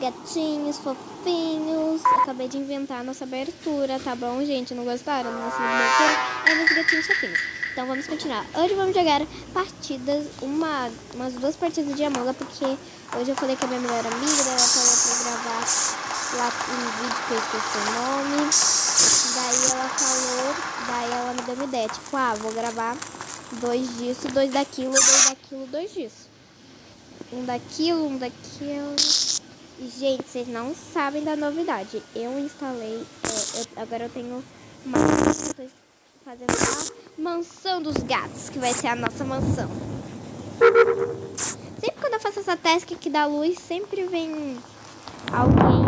gatinhos fofinhos. Acabei de inventar a nossa abertura, tá bom, gente? Não gostaram da nossa abertura? É dos gatinhos fofinhos. Então vamos continuar. Hoje vamos jogar partidas, umas 2 partidas de Among Us, porque hoje eu falei com a minha melhor amiga, ela falou pra gravar lá um vídeo que eu esqueci o nome. Daí ela me deu uma ideia, tipo, vou gravar 2 disso, 2 daquilo, 2 daquilo, 2 disso. Um daquilo. E, gente, vocês não sabem da novidade. Eu instalei, agora eu tenho uma fazendo a mansão dos gatos, que vai ser a nossa mansão. Sempre quando eu faço essa task aqui da luz, sempre vem alguém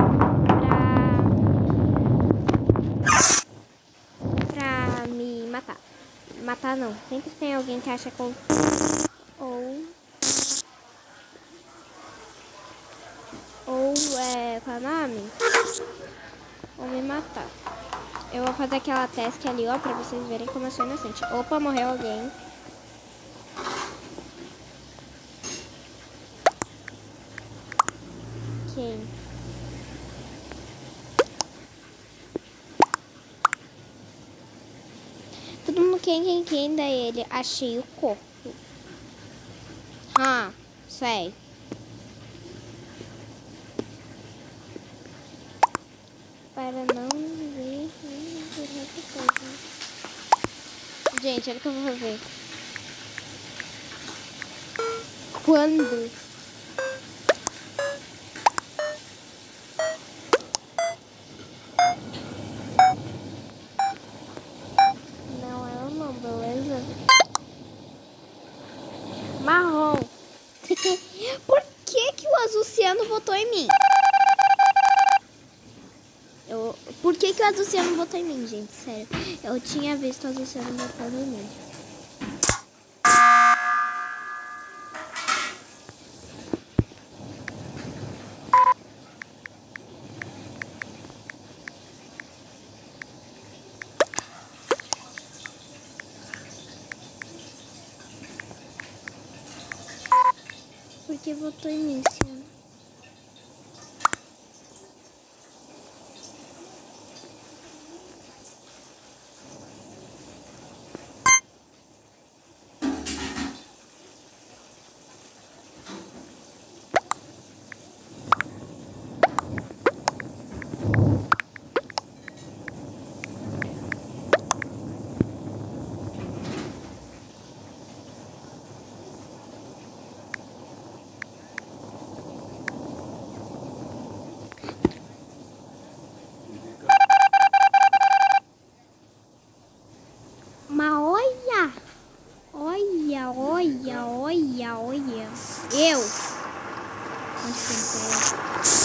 pra me matar. Matar não, sempre tem alguém que acha que eu... qual é o nome? Ou me matar. Eu vou fazer aquela task ali, ó, pra vocês verem como eu sou inocente. Opa, morreu alguém. Quem? Todo mundo quem, daí ele. Achei o corpo. Sei. Para não ver outra coisa. Gente, olha o que eu vou fazer. Quando? Não, ela não, beleza? Marrom. Por que o azul ciano votou em mim? Por que o azul ciano votou em mim, gente? Sério. Eu tinha visto o azul ciano votando em mim. Por que votou em mim, ciano? Olha. Eu. Onde que eu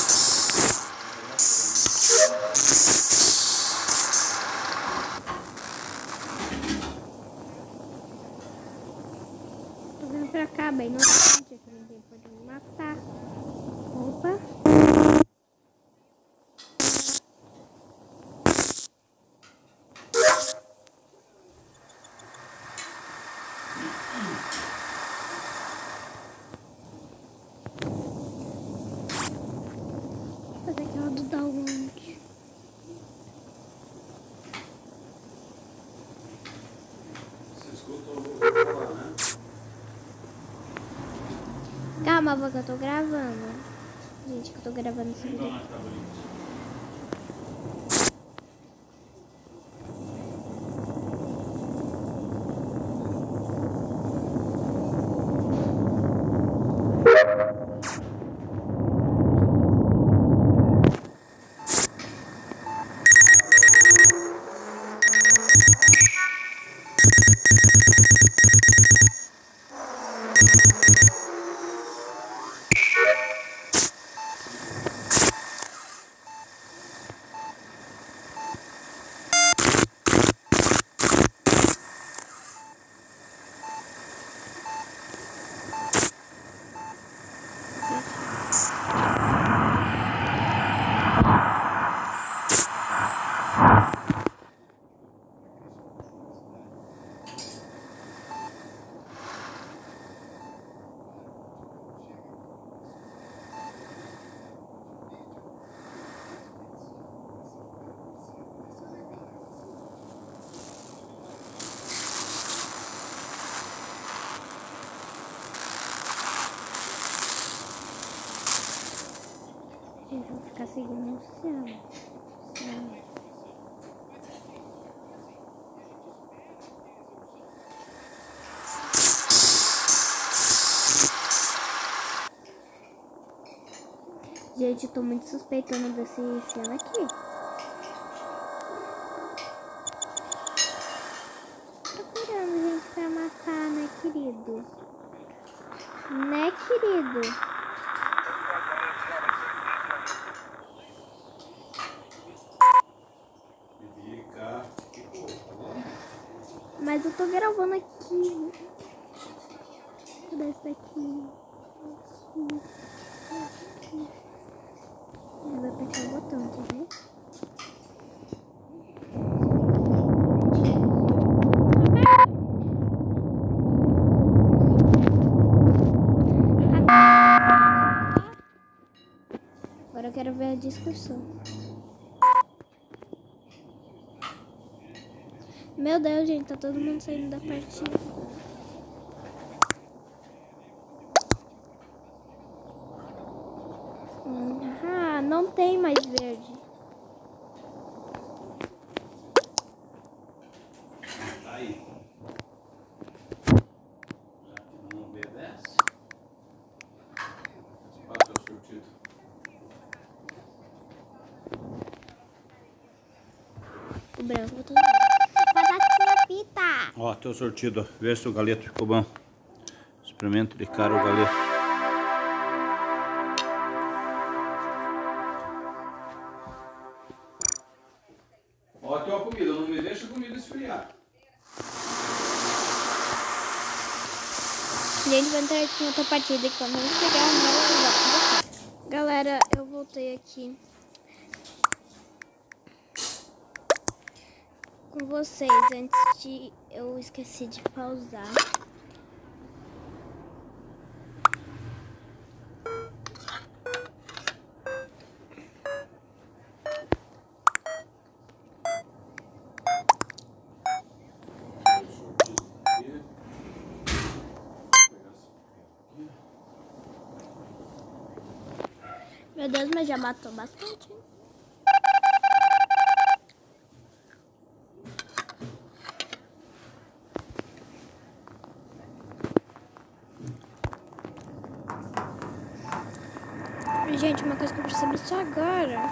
tô vindo pra cá, bem inocente, aqui ninguém pode me matar. Opa. Fazer aquela do download. Você escuta o falar, né? Calma, avó, que eu tô gravando. Gente, que eu tô gravando esse vídeo. conseguir no céu. Gente, eu tô muito suspeitando desse céu aqui. Procurando gente pra matar, né, querido? Né, querido? Mas eu tô gravando aqui. Cadê esse daqui? Eu vou apertar o botão, quer ver? Agora eu quero ver a discussão. Meu Deus, gente, tá todo mundo saindo da partida. Ah, não tem mais verde. Tá aí. Já que não obedece. Olha o teu sortido. O branco botou. Batatinha fita. Ó, teu sortido. Vê se o galeto ficou bom. Experimenta de cara o galeto. Ó, a tua comida. Não me deixa a comida esfriar. Gente, vai entrar aqui em outra partida e quando eu chegar no galera, eu voltei aqui com vocês. Antes de eu esqueci de pausar. Meu Deus, mas já matou bastante. Gente, uma coisa que eu percebi só agora.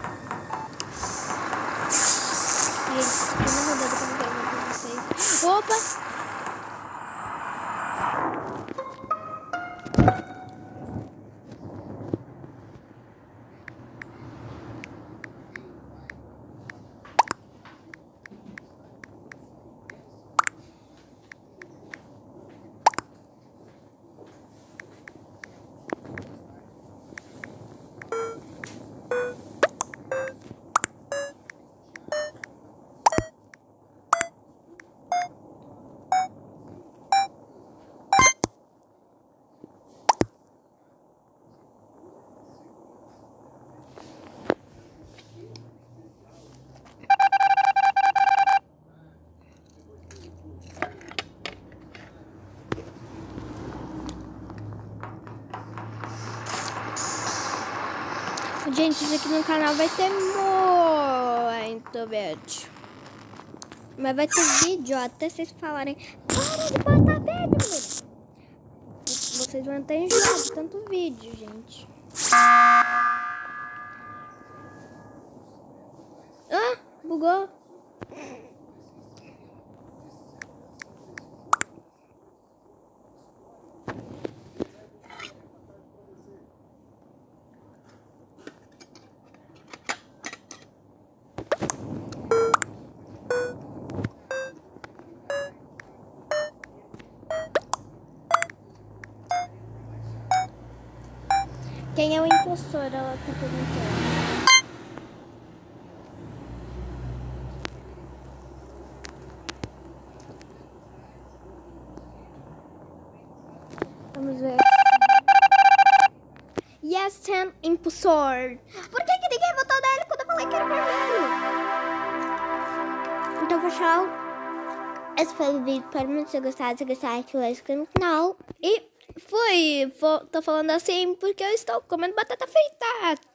Gente, eu não vou dar pra gravar com vocês. Opa! Gente, isso aqui no canal vai ter muito vídeo. Mas vai ter vídeo até vocês falarem: para de botar vídeo, menina. Vocês vão ter enjoado de tanto vídeo, gente. Ah, bugou. Quem é o impostor? Ela tá perguntando. Vamos ver. Yes, Sam, impostor. Por que ninguém votou nele quando eu falei que era vermelho? Então, pessoal, esse foi o vídeo. Espero muito ter gostado. Se gostar, ative o like no final. E fui. Tô falando assim porque eu estou comendo batata frita.